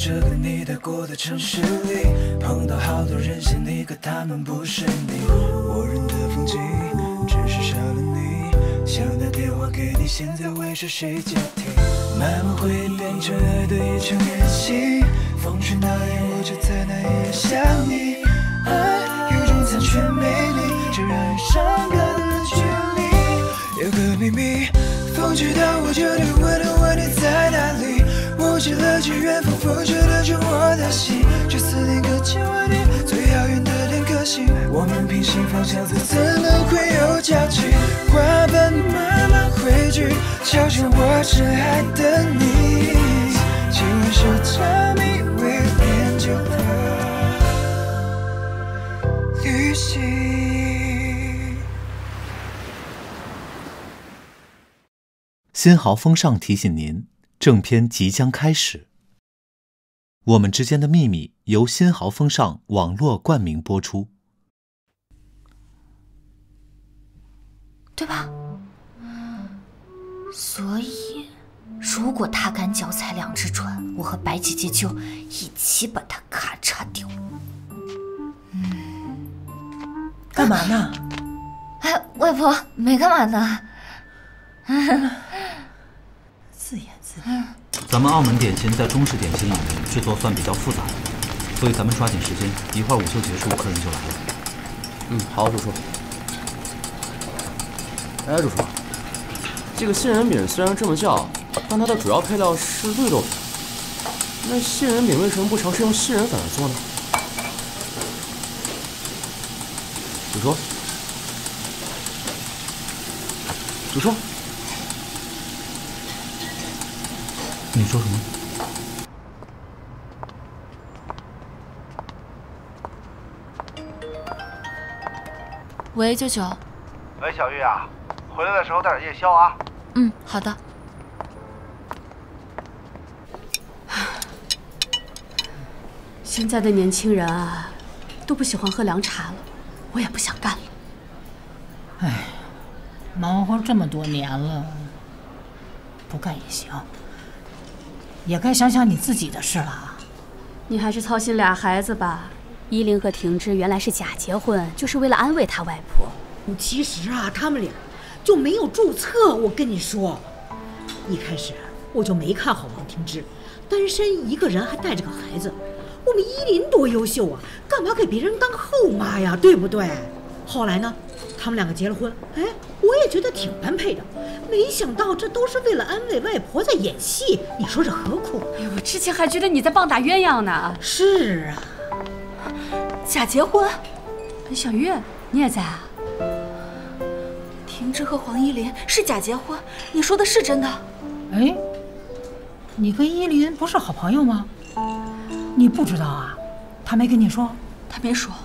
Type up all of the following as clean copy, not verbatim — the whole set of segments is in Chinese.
这个你待过的城市里，碰到好多人像你，可他们不是你。我认的风景只是少了你，想打电话给你，现在为谁接听？慢慢回忆变成爱的一场练习，风吹哪里我就在哪里想你。爱有种残缺美丽，这让人伤感的距离。有个秘密，风知道我就得问你在哪里。忘记了这缘分，风觉得着我的心，这思念搁浅万年，最遥远的两颗心，我们平行方向走，怎能会有交集？花瓣慢慢汇聚，敲响我深爱的你。今晚是着迷为练就的旅行。 新豪风尚提醒您，正片即将开始。我们之间的秘密由新豪风尚网络冠名播出， 对吧？所以，如果他敢脚踩两只船，我和白姐姐就一起把他咔嚓掉。 干嘛呢？ 哎，外婆没干嘛呢。 自言自语。 咱们澳门点心在中式点心里面制作算比较复杂的，所以咱们抓紧时间，一会儿午休结束，客人就来了。 好，主厨。哎，主厨，这个杏仁饼虽然这么叫，但它的主要配料是绿豆粉。那杏仁饼为什么不尝试用杏仁粉来做呢？主厨，主厨。 你说什么？ 喂，舅舅。 喂，小玉啊，回来的时候带点夜宵啊。 好的。 现在的年轻人啊，都不喜欢喝凉茶了，我也不想干了。 哎，忙活这么多年了，不干也行。也该想想你自己的事了。 你还是操心俩孩子吧。依林和婷芝原来是假结婚，就是为了安慰他外婆。 其实啊，他们俩就没有注册。我跟你说，一开始我就没看好王婷芝，单身一个人还带着个孩子。我们依林多优秀啊，干嘛给别人当后妈呀？对不对？后来呢，他们两个结了婚，哎，我也觉得挺般配的。没想到这都是为了安慰外婆在演戏，你说这何苦？ 哎呦，我之前还觉得你在棒打鸳鸯呢。 是啊， 假结婚？小玉，你也在啊？ 婷芝和黄依林是假结婚，你说的是真的？ 哎，你跟依林不是好朋友吗？你不知道啊？他没跟你说？ 他没说。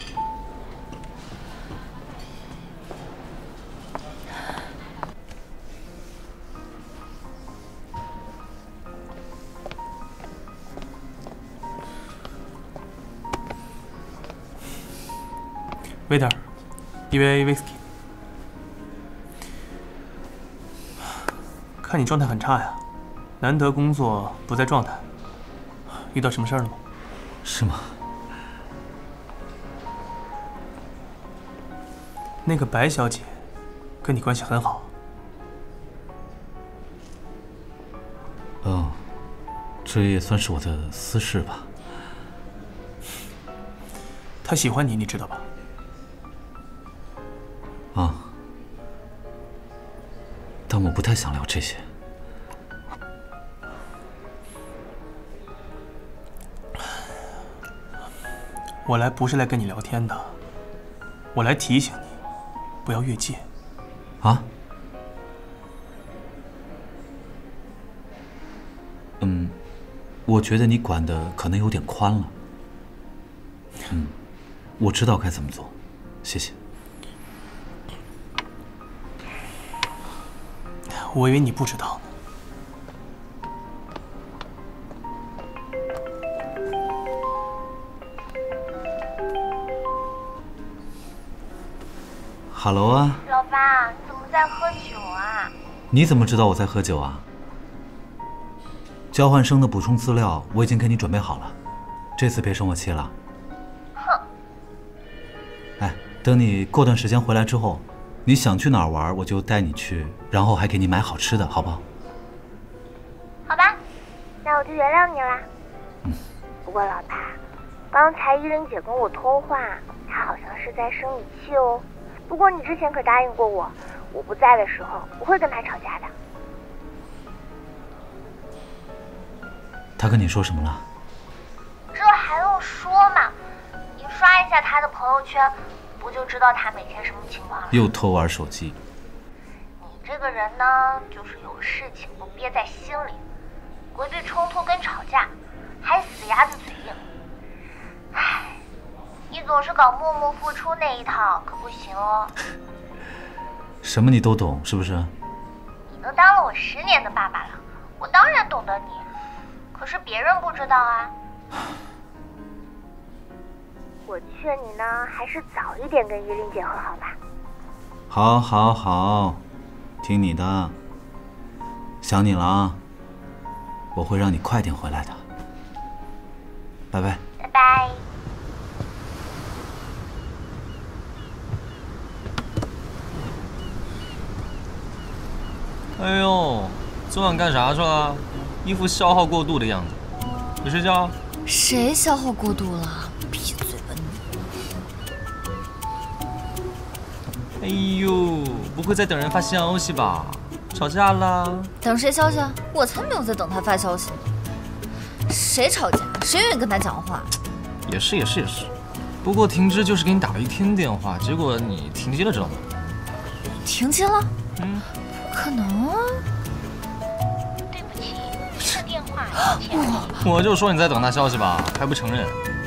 waiter，一杯 whisky。看你状态很差呀，难得工作不在状态，遇到什么事儿了吗？ 是吗？ 那个白小姐跟你关系很好。 这也算是我的私事吧。 她喜欢你，你知道吧？ 但我不太想聊这些。 我来不是来跟你聊天的，我来提醒你，不要越界。 啊？我觉得你管的可能有点宽了。我知道该怎么做，谢谢。 我以为你不知道呢。 哈喽啊， 老爸，你怎么在喝酒啊？ 你怎么知道我在喝酒啊？ 交换生的补充资料我已经给你准备好了，这次别生我气了。 哼。 哎，等你过段时间回来之后，你想去哪儿玩我就带你去，然后还给你买好吃的，好不好？ 好吧，那我就原谅你啦。不过老大，刚才依琳姐跟我通话，她好像是在生你气哦。不过你之前可答应过我，我不在的时候不会跟她吵架的。 她跟你说什么了？ 这还用说吗？你刷一下她的朋友圈，不就知道她每天什么情况了？ 又偷玩手机。 你这个人呢，就是有事情都憋在心里，规避冲突跟吵架，还死鸭子嘴硬。唉，你总是搞默默付出那一套，可不行哦。 什么你都懂是不是？ 你都当了我10年的爸爸了，我当然懂得你，可是别人不知道啊。我劝你呢，还是早一点跟依琳姐和好吧。 好，好，好，听你的。想你了啊，我会让你快点回来的。拜拜。 拜拜。 哎呦，昨晚干啥去了？一副消耗过度的样子。没睡觉？ 谁消耗过度了？闭嘴吧你！哎呦，不会在等人发消息吧？吵架了？ 等谁消息啊？我才没有在等他发消息呢。谁吵架？谁愿意跟他讲话？ 也是。不过婷芝就是给你打了1天电话，结果你停机了，知道吗？ 停机了？不可能啊！对不起，您的电话已签了。 我就说你在等他消息吧，还不承认。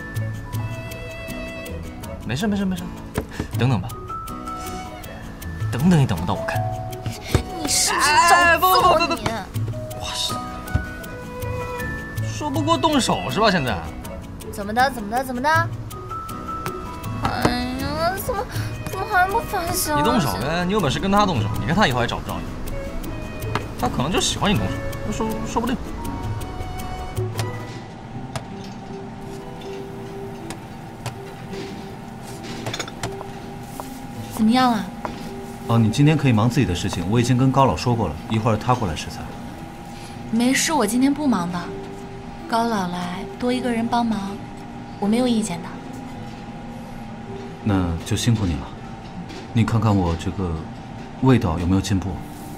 没事，等等吧。等等也等不到我看。 你是不是找揍你？ 哇塞！说不过动手是吧？现在？ 怎么的？哎呀，怎么还不发消息？ 你动手呗，你有本事跟他动手，你看他以后还找不着你。他可能就喜欢你动手，说不定。 怎么样了？ 哦，你今天可以忙自己的事情，我已经跟高老说过了，一会儿他过来食材。 没事，我今天不忙的。高老来多一个人帮忙，我没有意见的。 那就辛苦你了。你看看我这个味道有没有进步？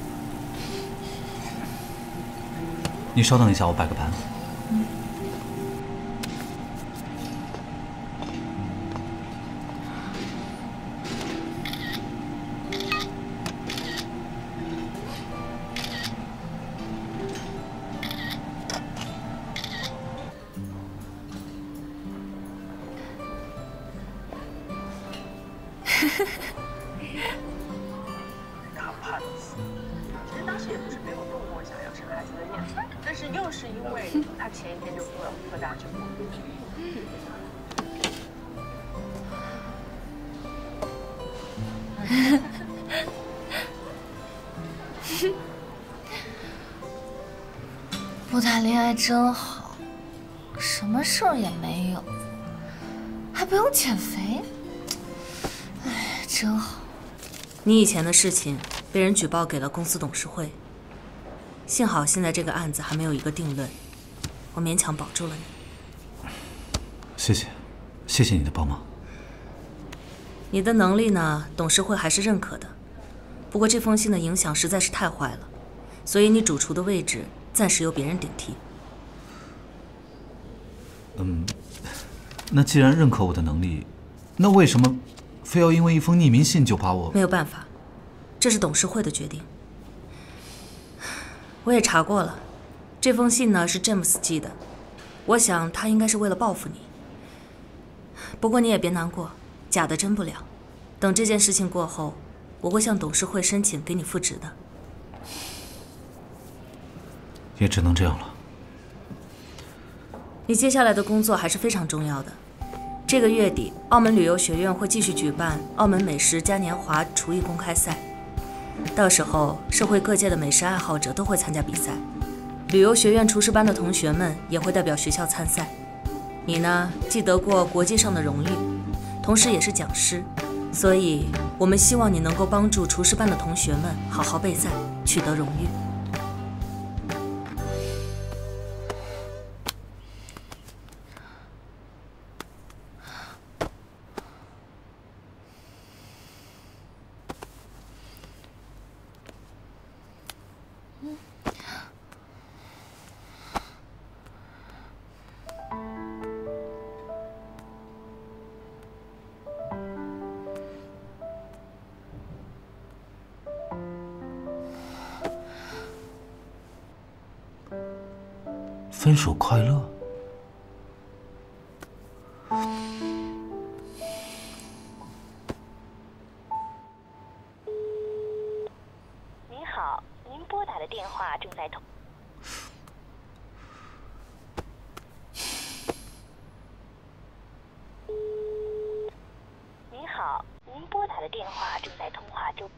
你稍等一下，我摆个盘。 他叛死，其实当时也不是没有动过想要生孩子的念头，但是又是因为他前一天就做了特大直播。 不谈恋爱真好，什么事儿也没有，还不用减肥，哎，真好。 你以前的事情被人举报给了公司董事会，幸好现在这个案子还没有一个定论，我勉强保住了你。 谢谢你的帮忙。 你的能力呢，董事会还是认可的。不过这封信的影响实在是太坏了，所以你主厨的位置暂时由别人顶替。 那既然认可我的能力，那为什么非要因为一封匿名信就把我…… 没有办法，这是董事会的决定。我也查过了，这封信呢是詹姆斯寄的，我想他应该是为了报复你。不过你也别难过，假的真不了。等这件事情过后，我会向董事会申请给你复职的。 也只能这样了。 你接下来的工作还是非常重要的。这个月底，澳门旅游学院会继续举办澳门美食嘉年华厨艺公开赛，到时候社会各界的美食爱好者都会参加比赛。 旅游学院厨师班的同学们也会代表学校参赛。你呢，既得过国际上的荣誉，同时也是讲师，所以我们希望你能够帮助厨师班的同学们好好备赛，取得荣誉。 分手快乐。 您好，您拨打的电话正在通。您好，您拨打的电话正在通话中。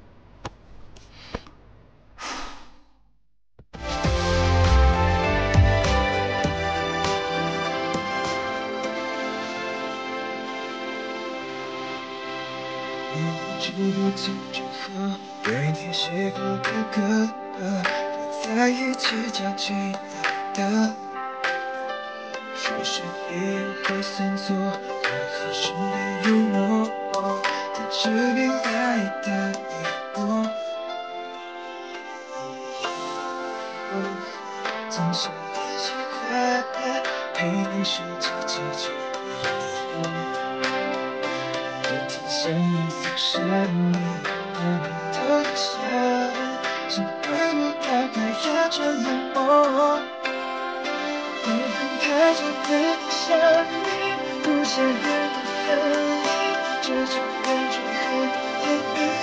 知不曾祝贺，对你写过的歌，不在一起讲起的，说是一样会散错，可是你有我，在这边爱的你我，总是一起快乐，陪你手机解决。想你总是你的笑，是会不该变成冷漠。你分开就更想你，不想人分离，这种感觉很甜蜜。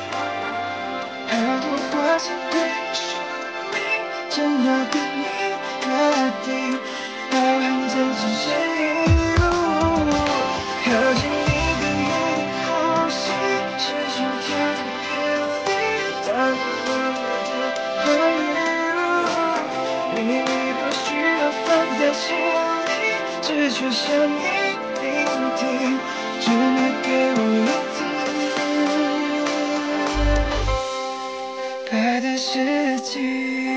太多话想对你说明，真要跟你约定，包含在这声音。靠近你。只求向你聆听，只能给我一次，白的世界。